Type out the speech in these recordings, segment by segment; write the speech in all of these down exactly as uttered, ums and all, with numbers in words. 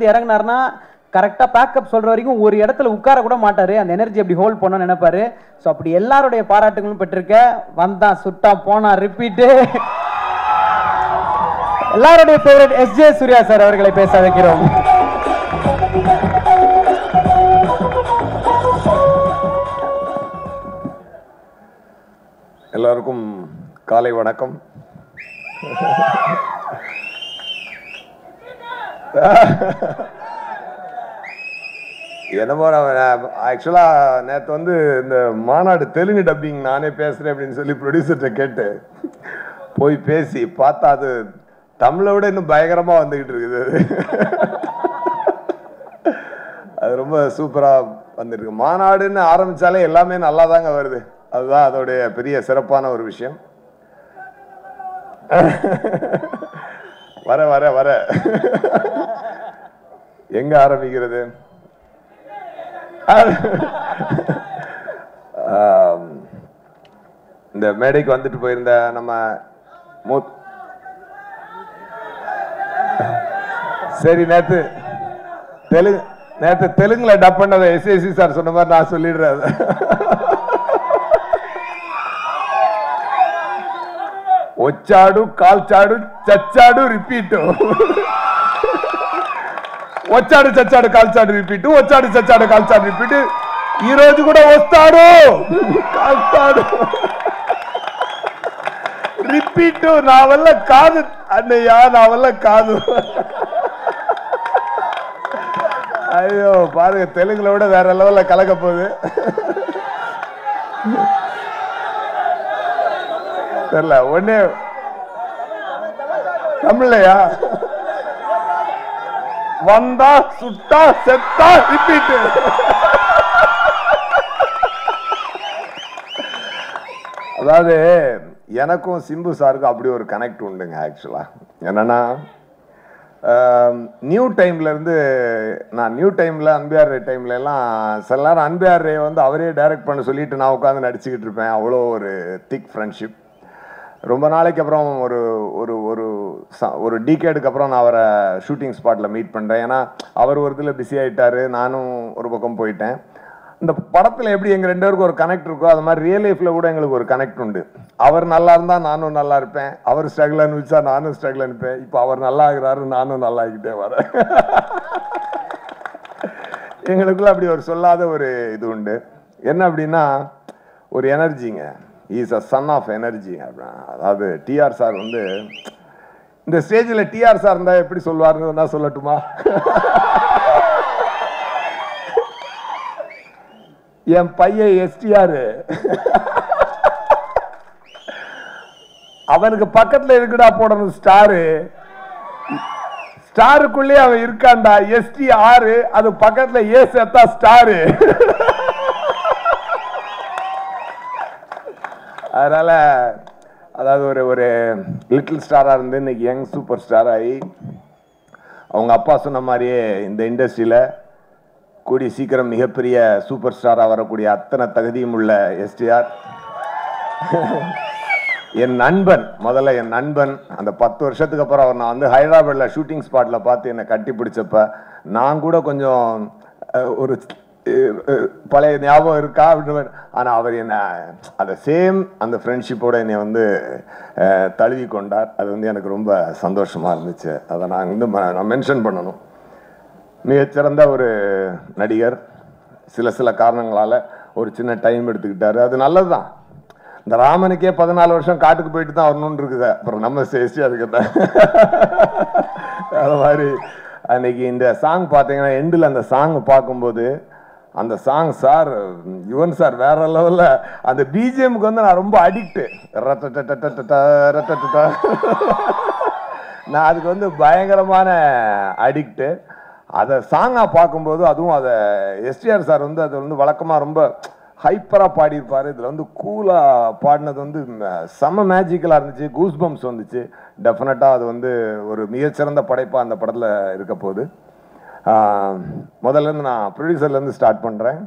இருந்து இறங்கினார்னா கரெக்டாக பேக்கப் சொல்கிற வரைக்கும் ஒரு இடத்துல உட்கார கூட மாட்டார். அந்த எனர்ஜி அப்படி ஹோல்ட் பண்ணணும்னு நினைப்பாரு. ஸோ அப்படி எல்லாருடைய பாராட்டுகளும் பெற்றிருக்க. வந்தான் சுட்டா போனா ரிப்பீட்டு. எல்லாருடைய favourite S J Suryah sir அவர்களை பேச வைக்கிறோம். எல்லாருக்கும் காலை வணக்கம். என்னமோ ஆக்சுவலாக நேற்று வந்து இந்த மாநாடு தெலுங்கு டப்பிங் நானே பேசுகிறேன் அப்படின்னு சொல்லி ப்ரொடியூசர்கிட்ட கேட்டு போய் பேசி பார்த்தா அது தமிழை விட இன்னும் பயங்கரமாக வந்துக்கிட்டு இருக்குது. அது ரொம்ப சூப்பராக வந்துருக்கு. மாநாடுன்னு ஆரம்பித்தாலே எல்லாமே நல்லா தாங்க வருது. அதுதான் அதோடைய பெரிய சிறப்பான ஒரு விஷயம். வர வர வர எங்க ஆரம்பிக்கிறது? இந்த மேடைக்கு வந்துட்டு போயிருந்த நம்ம மூத் சரி நேத்து தெலுங்கு நேத்து தெலுங்குல டப் பண்ணதை எஸ்ஏசி சார் சொன்ன மாதிரி நான் சொல்லிடுறேன். వచ్చాడు కాల్చాడు చచ్చాడు రిపీటు. వచ్చాడు చచ్చాడు కాల్చాడు రిపీటు. వచ్చాడు చచ్చాడు కాల్చాడు రిపీటు. ఈ రోజు కూడా వస్తాడు కాల్చాడు రిపీటు. నా వల్ల కాదు అన్నయ్య, నా వల్ల కాదు. ஐயோ பாருங்க, தெலுங்குல விட வேற லெவல்ல கலக்க போகுது. தெரியல ஒன்னே தமிழ்லையா? வந்தா சுட்டா செத்தா ரிப்பீட். அதாவது எனக்கும் சிம்பு சாருக்கும் அப்படி ஒரு கனெக்ட் உண்டுங்க. ஆக்சுவலா என்னன்னா, நியூ டைம்ல இருந்து நான் நியூ டைம்ல அன்பியார் ரே டைம்ல எல்லாம் சில நேரம் அன்பியார் ரே வந்து அவரே டைரக்ட் பண்ண சொல்லிட்டு நான் உட்காந்து நடிச்சுக்கிட்டு இருப்பேன். அவ்வளோ ஒரு திக் ஃப்ரெண்ட்ஷிப். ரொம்ப நாளைக்கு அப்புறம் ஒரு ஒரு ஒரு ஒரு டீகேடுக்கு அப்புறம் நான் அவரை ஷூட்டிங் ஸ்பாட்டில் மீட் பண்ணுறேன். ஏன்னா அவர் ஒரு இதில் பிஸி ஆகிட்டார், நானும் ஒரு பக்கம் போயிட்டேன். இந்த படத்தில் எப்படி எங்கள் ரெண்டு பேருக்கும் ஒரு கனெக்ட் இருக்கோ அது மாதிரி ரியல் லைஃப்பில் கூட எங்களுக்கு ஒரு கனெக்ட் உண்டு. அவர் நல்லா இருந்தால் நானும் நல்லா இருப்பேன், அவர் ஸ்ட்ரகிள் அனுப்பிச்சா நானும் ஸ்ட்ரகிள் அனுப்பேன். இப்போ அவர் நல்லா ஆகிறாரு, நானும் நல்லா ஆகிட்டே வரேன். எங்களுக்குள்ள அப்படி ஒரு சொல்லாத ஒரு இது உண்டு. என்ன அப்படின்னா, ஒரு எனர்ஜிங்க. Is a son of energy. அதாவது டிஆர் சார் வந்து இந்த ஸ்டேஜில் டிஆர் சார் இருந்தால் எப்படி சொல்லுவாருன்னு நான் சொல்லட்டுமா? என் பையன் எஸ்டிஆர் அவனுக்கு பக்கத்தில் இருக்குடா போடணும் ஸ்டாரு. ஸ்டாருக்குள்ளே அவன் இருக்கான்டா எஸ்டிஆர், அது பக்கத்துல ஏ சேர்த்தா ஸ்டாரு. அதனால அதாவது ஒரு ஒரு லிட்டில் ஸ்டாராக இருந்து இன்னைக்கு யங் சூப்பர் ஸ்டார் ஆகி அவங்க அப்பா சொன்ன மாதிரியே இந்த இண்டஸ்ட்ரியில் கூடிய சீக்கிரம் மிகப்பெரிய சூப்பர் ஸ்டாராக வரக்கூடிய அத்தனை தகுதியும் உள்ள எஸ்டிஆர் என் நண்பன். முதல்ல என் நண்பன். அந்த பத்து வருஷத்துக்கு அப்புறம் அவர் நான் வந்து ஹைதராபாத்தில் ஷூட்டிங் ஸ்பாட்டில் பார்த்து என்னை கட்டி பிடிச்சப்ப நான் கூட கொஞ்சம் ஒரு பழைய ஞாபகம் இருக்கா அப்படின்னு. ஆனால் அவர் என்ன அந்த சேம் அந்த ஃப்ரெண்ட்ஷிப்போடு என்னை வந்து தழுவி கொண்டார். அது வந்து எனக்கு ரொம்ப சந்தோஷமாக இருந்துச்சு. அதை நான் வந்து நான் மென்ஷன் பண்ணணும். மிகச்சிறந்த ஒரு நடிகர். சில சில காரணங்களால் ஒரு சின்ன டைம் எடுத்துக்கிட்டாரு. அது நல்லது தான். இந்த ராமனுக்கே பதினாலு வருஷம் காட்டுக்கு போயிட்டு தான் வரணும்னு இருக்குது. அப்புறம் நம்ம சேசி அதுக்கு தான். அது மாதிரி அன்னைக்கு இந்த சாங் பார்த்தீங்கன்னா எண்டில் அந்த சாங் பார்க்கும்போது அந்த சாங் சார் யுவன் சார் வேற லெவலில் அந்த பிஜிஎம்க்கு வந்து நான் ரொம்ப அடிக்ட்டு. நான் அதுக்கு வந்து பயங்கரமான அடிக்ட்டு. அதை சாங்காக பார்க்கும்போது அதுவும் அதை எஸ்டிஆர் சார் வந்து அது வந்து வழக்கமாக ரொம்ப ஹைப்பராக பாடியிருப்பார். இதில் வந்து கூலாக பாடினது வந்து செம்ம மேஜிக்கலாக இருந்துச்சு. கூஸ் பம்ப்ஸ் வந்துச்சு. டெஃபினட்டாக அது வந்து ஒரு மிகச்சிறந்த படைப்பாக அந்த படத்தில் இருக்க போகுது. முதல்லேருந்து நான் ப்ரொடியூசர்லேருந்து ஸ்டார்ட் பண்ணுறேன்.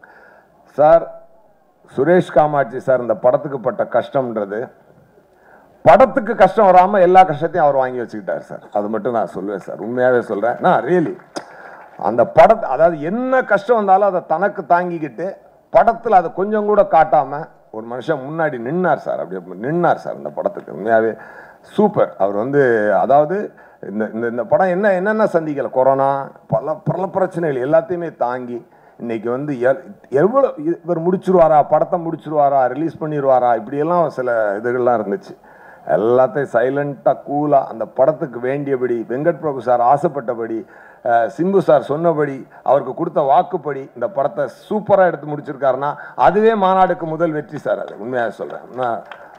சார் சுரேஷ் காமாட்சி சார் இந்த படத்துக்கு பட்ட கஷ்டம்ன்றது படத்துக்கு கஷ்டம் வராமல் எல்லா கஷ்டத்தையும் அவர் வாங்கி வச்சுக்கிட்டார் சார். அது மட்டும் நான் சொல்லுவேன் சார், உண்மையாகவே சொல்கிறேன். நான் ரியலி அந்த படத்தை, அதாவது என்ன கஷ்டம் வந்தாலும் அதை தனக்கு தாங்கிக்கிட்டு படத்தில் அதை கொஞ்சம் கூட காட்டாமல் ஒரு மனுஷன் முன்னாடி நின்னார் சார். அப்படி நின்னார் சார் அந்த படத்துக்கு. உண்மையாகவே சூப்பர். அவர் வந்து அதாவது இந்த இந்த படம் என்ன என்னென்ன சந்திக்கல, கொரோனா, பல பல பிரச்சனைகள் எல்லாத்தையுமே தாங்கி இன்னைக்கு வந்து எவ்வளோ இவர் முடிச்சிருவாரா, படத்தை முடிச்சிருவாரா, ரிலீஸ் பண்ணிடுவாரா, இப்படியெல்லாம் சில இதுகள்லாம் இருந்துச்சு. எல்லாத்தையும் சைலண்டாக கூலாக அந்த படத்துக்கு வேண்டியபடி வெங்கட் பிரபு சார் ஆசைப்பட்டபடி, சிம்பு சார் சொன்னபடி, அவருக்கு கொடுத்த வாக்குப்படி இந்த படத்தை சூப்பராக எடுத்து முடிச்சிருக்காருன்னா அதுவே மாநாடுக்கு முதல் வெற்றி சார். அது உண்மையாக சொல்கிறேன்.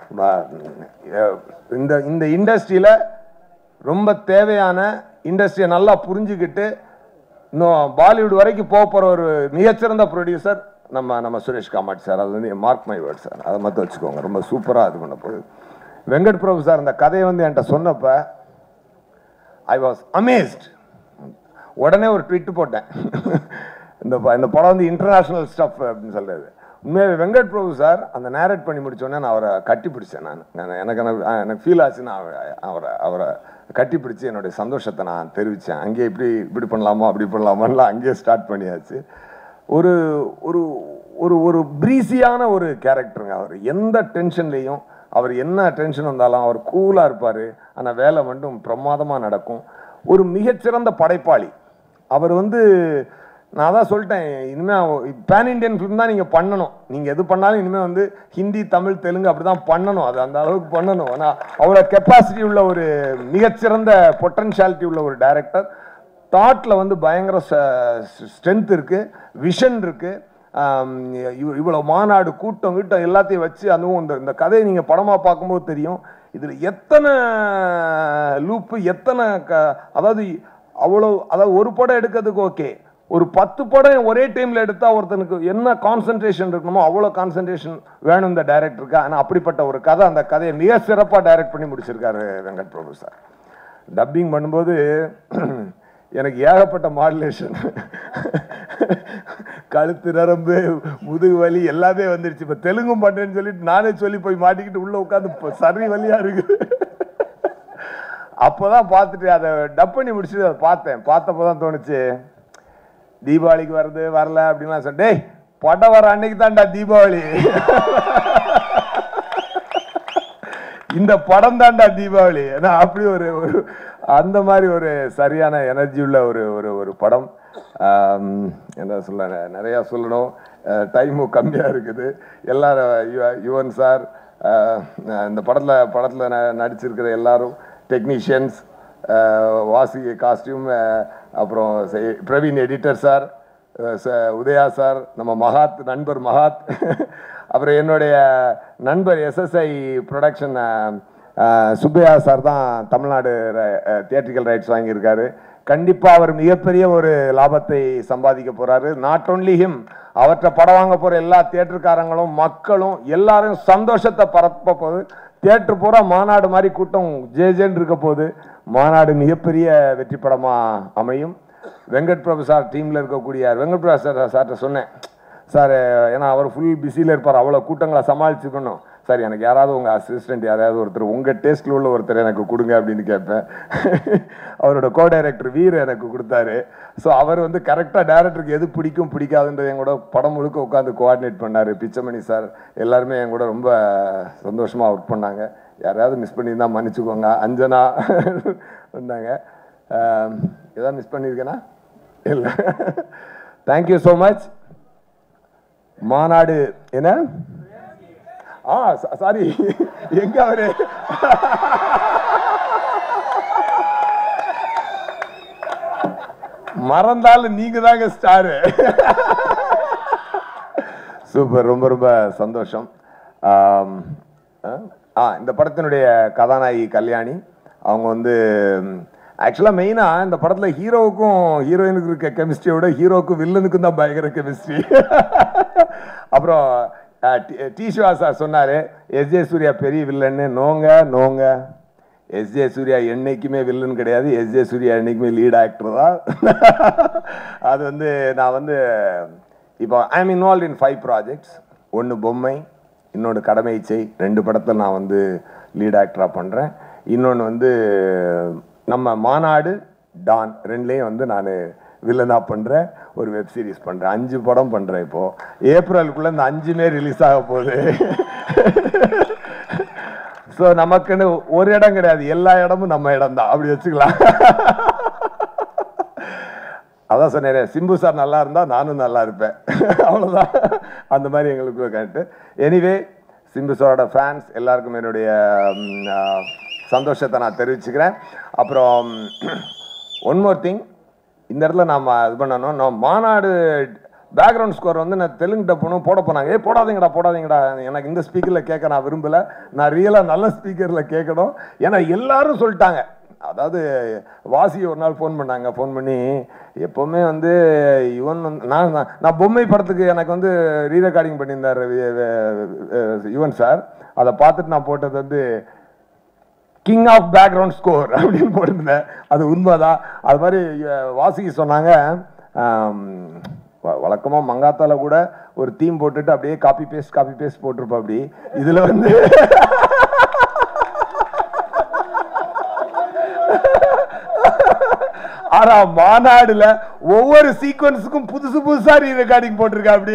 இந்த இந்த இண்டஸ்ட்ரியில் ரொம்ப தேவையான, இண்டஸ்ட்ரியை நல்லா புரிஞ்சுக்கிட்டு இன்னும் பாலிவுட் வரைக்கும் போக போகிற ஒரு மிகச்சிறந்த ப்ரொடியூசர் நம்ம நம்ம சுரேஷ் காமாட்சி சார். அது வந்து மார்க் மை வேர்ட் சார், அதை மட்டும் வச்சுக்கோங்க. ரொம்ப சூப்பராக இது பண்ண போகுது. வெங்கட் பிரபு சார் இந்த கதையை வந்து என்கிட்ட சொன்னப்ப ஐ வாஸ் அமேஸ்ட். உடனே ஒரு ட்வீட் போட்டேன், இந்த இந்த படம் வந்து இன்டர்நேஷ்னல் ஸ்டஃப் அப்படின்னு சொல்கிறது. உண்மையாக வெங்கட் பிரபு சார் அந்த நேரேட் பண்ணி முடித்தோடனே நான் அவரை கட்டி பிடிச்சேன். நான் நான் எனக்கு எனக்கு ஃபீல் ஆச்சு. நான் அவரை அவரை கட்டி பிடிச்சி என்னுடைய சந்தோஷத்தை நான் தெரிவித்தேன். அங்கேயே இப்படி இப்படி பண்ணலாமா அப்படி பண்ணலாமான்லாம் அங்கேயே ஸ்டார்ட் பண்ணியாச்சு. ஒரு ஒரு ஒரு ஒரு ப்ரீஸியான ஒரு கேரக்டருங்க அவர். எந்த டென்ஷன்லேயும் அவர் என்ன டென்ஷன் வந்தாலும் அவர் கூலாக இருப்பார். ஆனால் வேலை மட்டும் பிரமாதமாக நடக்கும். ஒரு மிகச்சிறந்த படைப்பாளி அவர். வந்து நான் தான் சொல்லிட்டேன், இனிமேல் பேன் இண்டியன் ஃபிலிம் தான் நீங்கள் பண்ணணும். நீங்கள் எது பண்ணாலும் இனிமேல் வந்து ஹிந்தி, தமிழ், தெலுங்கு அப்படி தான் பண்ணணும். அது அந்த அளவுக்கு பண்ணணும். ஆனால் அவ்வளோ கெப்பாசிட்டி உள்ள ஒரு மிகச்சிறந்த பொட்டன்ஷியாலிட்டி உள்ள ஒரு டைரக்டர். தாட்டில் வந்து பயங்கர ஸ்ட்ரென்த் இருக்குது, விஷன் இருக்குது. இவ்வளோ மாநாடு, கூட்டம் வீட்டம் எல்லாத்தையும் வச்சு, அதுவும் இந்த இந்த கதையை நீங்கள் படமாக பார்க்கும்போது தெரியும். இதில் எத்தனை லூப்பு, எத்தனை க அதாவது அவ்வளோ, அதாவது ஒரு படம் எடுக்கிறதுக்கு ஓகே, ஒரு பத்து படம் ஒரே டைமில் எடுத்தால் ஒருத்தனுக்கு என்ன கான்சன்ட்ரேஷன் இருக்கணுமோ அவ்வளோ கான்சன்ட்ரேஷன் வேணும் இந்த டைரக்டருக்கு. ஆனால் அப்படிப்பட்ட ஒரு கதை, அந்த கதையை மிக சிறப்பாக டைரக்ட் பண்ணி முடிச்சிருக்காரு வெங்கட் பிரபு சார். டப்பிங் பண்ணும்போது எனக்கு ஏகப்பட்ட மாடுலேஷன், கழுத்து நரம்பு, முதுகு வலி எல்லாமே வந்துருச்சு. இப்போ தெலுங்கும் பண்ணுறேன்னு சொல்லிட்டு நானே சொல்லி போய் மாட்டிக்கிட்டு உள்ளே உட்காந்து சரி வலியாக இருக்குது. அப்போ தான் பார்த்துட்டு அதை டப் பண்ணி முடிச்சுட்டு அதை பார்த்தேன். பார்த்தப்போ தான் தோணுச்சு, தீபாவளிக்கு வருது வரல அப்படின்லாம் சொன்னே, படம் வர அன்னைக்கு தான்டா தீபாவளி, இந்த படம் தான்டா தீபாவளி. ஏன்னா அப்படி ஒரு அந்த மாதிரி ஒரு சரியான எனர்ஜி உள்ள ஒரு ஒரு ஒரு படம். என்ன சொல்ல, நிறையா சொல்லணும், டைமும் கம்மியாக இருக்குது. எல்லாரும் யுவன் சார், இந்த படத்தில் படத்தில் நடிச்சிருக்கிற எல்லாரும், டெக்னீஷியன்ஸ், வாசி காஸ்டியூம், அப்புறம் Praveen editor sir, Udhaya sir, நம்ம மகாத் நண்பர் மகாத், அப்புறம் என்னுடைய நண்பர் எஸ்எஸ்ஐ ப்ரொடக்ஷன் சுப்பையா சார் தான் தமிழ்நாடு தியேட்ரிக்கல் ரைட்ஸ் வாங்கியிருக்காரு. கண்டிப்பாக அவர் மிகப்பெரிய ஒரு லாபத்தை சம்பாதிக்க போகிறாரு. நாட் ஓன்லி ஹிம், அவற்றை படம் வாங்க போகிற எல்லா தியேட்டருக்காரங்களும் மக்களும் எல்லாரும் சந்தோஷத்தை பரப்ப போகுது. தியேட்டர் பூரா மாநாடு மாதிரி கூட்டம் ஜே ஜேன்னு இருக்க போகுது. மாநாடு மிகப்பெரிய வெற்றி படமாக அமையும். வெங்கட் பிரபு சார் டீமில் இருக்கக்கூடிய வெங்கட் பிரபு சார் சார்கிட்ட சொன்னேன், சார் ஏன்னா அவர் ஃபுல் பிஸியில் இருப்பார், அவ்வளோ கூட்டங்களை சமாளிச்சுக்கணும் சார், எனக்கு யாராவது உங்கள் அசிஸ்டண்ட் யாராவது ஒருத்தர் உங்கள் டேஸ்ட்டில் உள்ள ஒருத்தர் எனக்கு கொடுங்க அப்படின்னு கேட்பேன். அவரோட கோ டைரக்டர் வீர் எனக்கு கொடுத்தாரு. ஸோ அவர் வந்து கரெக்டாக டைரக்டருக்கு எது பிடிக்கும் பிடிக்காதுன்றது என் கூட படம் முழுக்க உட்காந்து கோஆர்டினேட் பண்ணார். பிச்சமணி சார் எல்லாருமே என் கூட ரொம்ப சந்தோஷமாக ஒர்க் பண்ணாங்க. யாராவது மிஸ் பண்ணியிருந்தால் மன்னிச்சுக்கோங்க. அஞ்சனா வந்தாங்க. எதாவது மிஸ் பண்ணியிருக்கேனா? இல்லை. Thank you so much. மாநாடு என்ன? ஆ சாரி, எங்க அவரு? மறந்தாலும் நீங்க தாங்க ஸ்டாரு. சூப்பர், ரொம்ப ரொம்ப சந்தோஷம். இந்த படத்தினுடைய கதாநாயகி கல்யாணி, அவங்க வந்து ஆக்சுவலாக மெயினாக இந்த படத்தில் ஹீரோவுக்கும் ஹீரோயினுக்கு இருக்க கெமிஸ்ட்ரியோட ஹீரோவுக்கும் வில்லனுக்கும் தான் பயங்கர கெமிஸ்ட்ரி. அப்புறம் டி சிவா சார் சொன்னார், எஸ் ஜே சூர்யா பெரிய வில்லன்னு. நோங்க நோங்க, எஸ் ஜே சூர்யா என்னைக்குமே வில்லன் கிடையாது. எஸ் ஜே சூர்யா என்னைக்குமே லீட் ஆக்டர் தான். அது வந்து நான் வந்து இப்போ I am involve in five projects. ஒன்று பொம்மை, இன்னொன்று கடமை செய், ரெண்டு படத்தில் நான் வந்து லீட் ஆக்டராக பண்ணுறேன். இன்னொன்று வந்து நம்ம மாநாடு டான் ரெண்டுலேயும் வந்து நான் வில்லனாக பண்ணுறேன், ஒரு வெப் சீரிஸ் பண்ணுறேன். அஞ்சு படம் பண்ணுறேன். இப்போது ஏப்ரலுக்குள்ளே இந்த அஞ்சுமே ரிலீஸ் ஆக போகுது. ஸோ நமக்குன்னு ஒரு இடம் கிடையாது, எல்லா இடமும் நம்ம இடம் தான், அப்படி வச்சுக்கலாம். அதான் சொன்னேன், சிம்பு சார் நல்லா இருந்தால் நானும் நல்லா இருப்பேன், அவ்வளோதான். அந்த மாதிரி எங்களுக்கு கரெக்டு. எனிவே சிம்பு சாரோட ஃபேன்ஸ் எல்லாருக்கும் என்னுடைய சந்தோஷத்தை நான் தெரிவிச்சுக்கிறேன். அப்புறம் ஒன் மோர் திங், இந்த இடத்துல நாம் இது பண்ணணும், நான் மாநாடு பேக்ரவுண்ட் ஸ்கோர் வந்து நான் தெலுங்கு டப்புனும் போட போனாங்க. ஏ போடாதீங்கடா போடாதீங்கடா, எனக்கு இந்த ஸ்பீக்கரில் கேட்க நான் விரும்பலை, நான் ரியலாக நல்ல ஸ்பீக்கரில் கேட்கணும். ஏன்னா எல்லாரும் சொல்லிட்டாங்க. அதாவது வாசி ஒரு நாள் ஃபோன் பண்ணாங்க, ஃபோன் பண்ணி எப்போவுமே வந்து யுவன் வந்து நான் நான் பொம்மை படத்துக்கு எனக்கு வந்து ரீ ரெக்கார்டிங் பண்ணியிருந்தார் யுவன் சார். அதை பார்த்துட்டு நான் போட்டது வந்து கிங் ஆஃப் பேக்ரவுண்ட் ஸ்கோர் அப்படின்னு போட்டிருந்தேன். அது உண்மைதான். அது மாதிரி வாசிக்கு சொன்னாங்க, வழக்கமாக மங்காத்தால கூட ஒரு தீம் போட்டுட்டு அப்படியே காப்பி பேஸ்ட் காப்பி பேஸ்ட் போட்டிருப்பா. அப்படி இதில் வந்து ஆனா மாநாடுல ஒவ்வொரு சீக்வன்ஸுக்கும் புதுசு புதுசா ரீ ரெக்கார்டிங் போட்டிருக்கா. அப்படி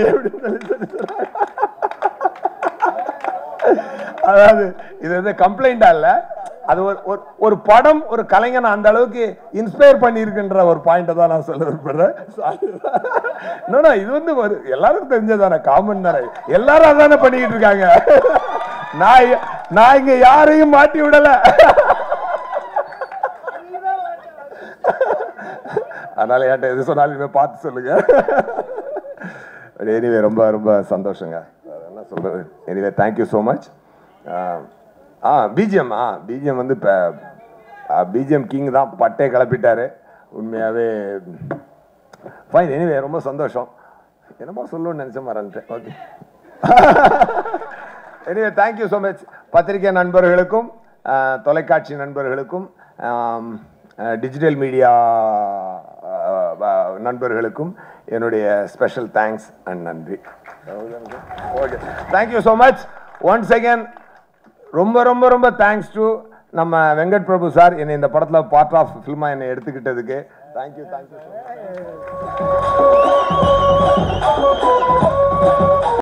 அதாவது இது வந்து கம்ப்ளைண்டா இல்ல, அது ஒரு ஒரு படம் ஒரு கலைஞன் அந்த அளவுக்கு இன்ஸ்பயர் பண்ணியிருக்குன்ற ஒரு பாயிண்ட தான் நான் சொல்ல விரும்புறேன். இது வந்து ஒரு எல்லாருக்கும் தெரிஞ்சதானே, காமன் தானே, எல்லாரும் அதானே பண்ணிக்கிட்டு இருக்காங்க. நான் நான் இங்க யாரையும் மாட்டி விடல. அதனால என்கிட்ட எது சொன்னாலுமே பார்த்து சொல்லுங்க. எனிவே ரொம்ப ரொம்ப சந்தோஷங்க, என்ன சொல்றது. Anyway thank you so much. ஆ பிஜிஎம் ஆ பிஜிஎம் வந்து இப்போ பிஜிஎம் கிங் தான், பட்டே கிளப்பிட்டாரு உண்மையாகவே. ஃபைன். எனிவே ரொம்ப சந்தோஷம். என்னமோ சொல்லணும்னு நினச்ச மறந்துட்டேன். Okay. Anyway thank you so much. பத்திரிகை நண்பர்களுக்கும் தொலைக்காட்சி நண்பர்களுக்கும் டிஜிட்டல் மீடியா நண்பர்களுக்கும் என்னுடைய ஸ்பெஷல் தேங்க்ஸ் அண்ட் நன்றி. Okay, thank you so much once again. ரொம்ப ரொம்ப ரொம்ப தேங்க்ஸ் டு நம்ம வெங்கட் பிரபு சார், என்னை இந்த படத்தில் பார்ட் ஆஃப் ஃபில்மாக என்னை எடுத்துக்கிட்டதுக்கு. Thank you thank you.